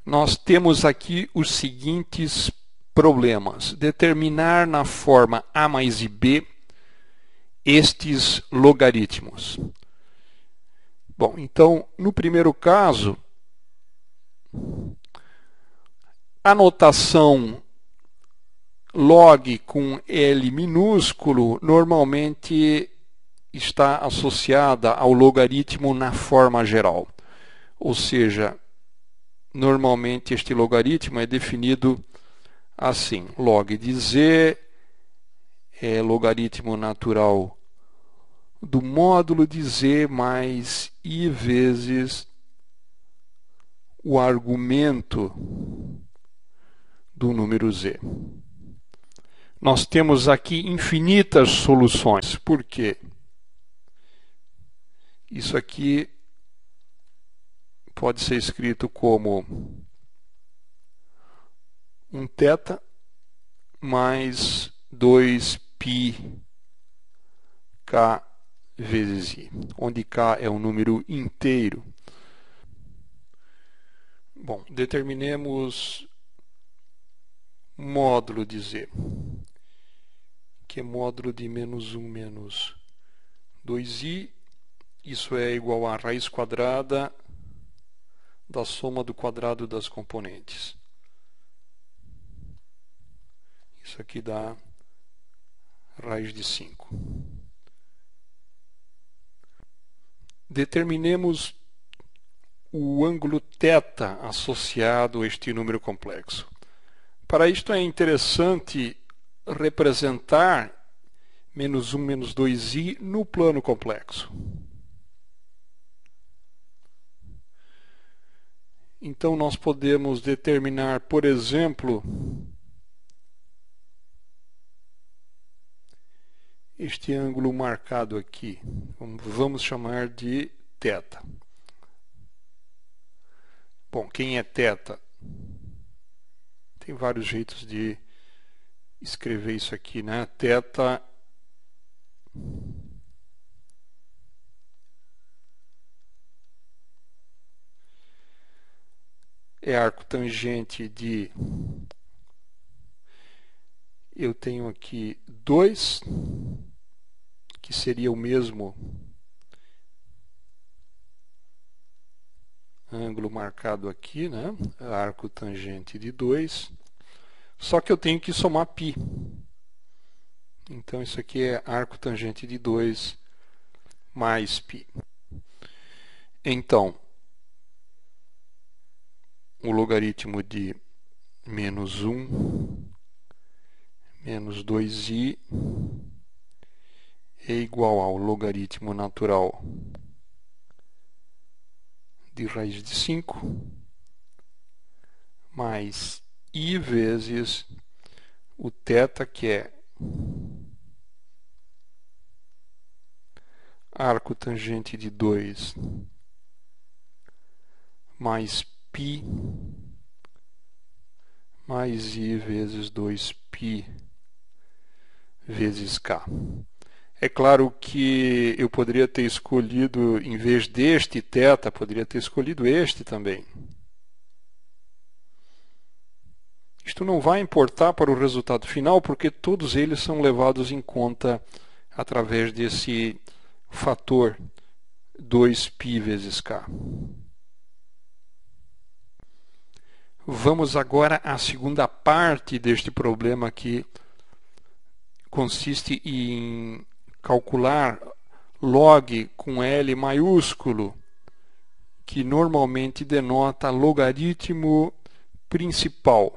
nós temos aqui os seguintes problemas. Determinar na forma a mais ib estes logaritmos. Bom, então, no primeiro caso, a notação log com L minúsculo normalmente está associada ao logaritmo na forma geral. Ou seja, normalmente este logaritmo é definido assim: log de z é logaritmo natural do módulo de z mais i vezes o argumento do número z. Nós temos aqui infinitas soluções. Por quê? Isso aqui pode ser escrito como um θ mais 2πk vezes i, onde k é um número inteiro. Bom, determinemos módulo de z, que é módulo de menos 1 menos 2i. Isso é igual a raiz quadrada da soma do quadrado das componentes. Isso aqui dá raiz de 5. Determinemos o ângulo θ associado a este número complexo. Para isto é interessante representar menos 1 menos 2i no plano complexo. Então nós podemos determinar, por exemplo, este ângulo marcado aqui. Vamos chamar de θ. Bom, quem é θ? Tem vários jeitos de escrever isso aqui, né? θ é arco tangente de... Eu tenho aqui 2, que seria o mesmo ângulo marcado aqui, né? Arco tangente de 2. Só que eu tenho que somar π. Então isso aqui é arco tangente de 2 mais π. Então, o logaritmo de menos 1 menos 2i é igual ao logaritmo natural de raiz de 5 mais i vezes o θ, que é arco tangente de 2 mais π mais i vezes 2π vezes k. É claro que eu poderia ter escolhido, em vez deste θ, poderia ter escolhido este também. Isto não vai importar para o resultado final, porque todos eles são levados em conta através desse fator 2π vezes k. Vamos agora à segunda parte deste problema, que consiste em calcular log com L maiúsculo, que normalmente denota logaritmo principal.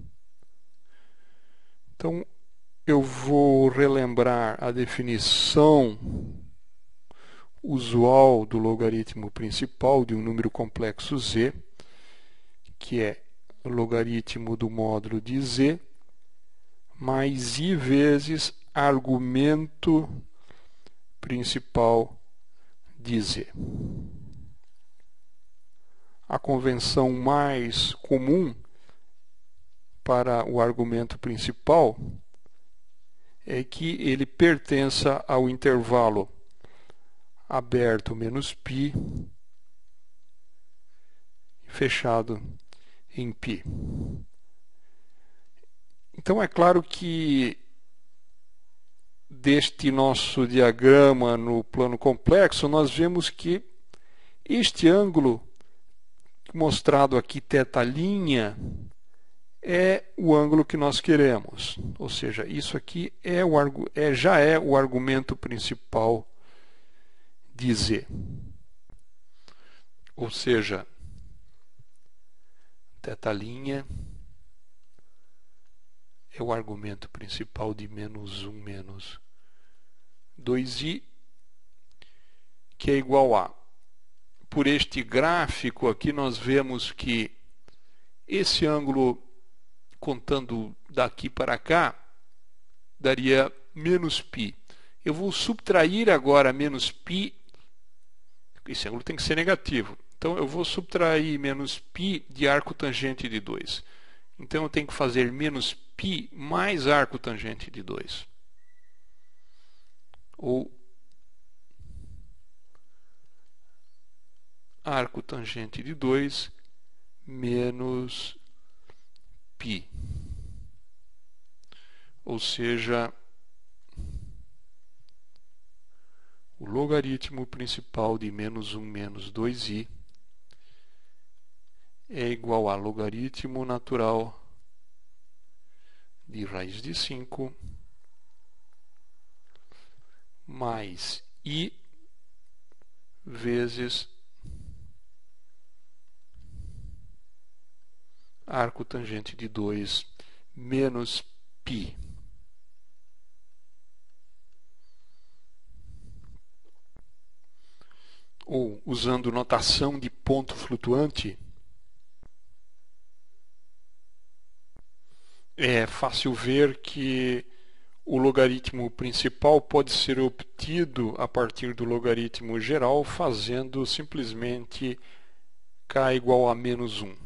Então, eu vou relembrar a definição usual do logaritmo principal de um número complexo z, que é logaritmo do módulo de z mais i vezes argumento principal de z. A convenção mais comum para o argumento principal é que ele pertença ao intervalo aberto menos π, fechado em π. Então é claro que deste nosso diagrama no plano complexo, nós vemos que este ângulo mostrado aqui, θ', é o ângulo que nós queremos. Ou seja, isso aqui já é o argumento principal de Z. Ou seja, θ' é o argumento principal de menos 1 menos 2i, que é igual a... Por este gráfico aqui nós vemos que esse ângulo, contando daqui para cá, daria menos π. Eu vou subtrair agora menos π, esse ângulo tem que ser negativo. Então eu vou subtrair menos π de arco tangente de 2. Então eu tenho que fazer menos π mais arco tangente de 2. Ou arco tangente de 2 menos π. Ou seja, o logaritmo principal de menos 1 menos 2i é igual a logaritmo natural de raiz de 5 mais i vezes arco tangente de 2 menos π. Ou, usando notação de ponto flutuante, é fácil ver que o logaritmo principal pode ser obtido a partir do logaritmo geral fazendo simplesmente k igual a menos 1.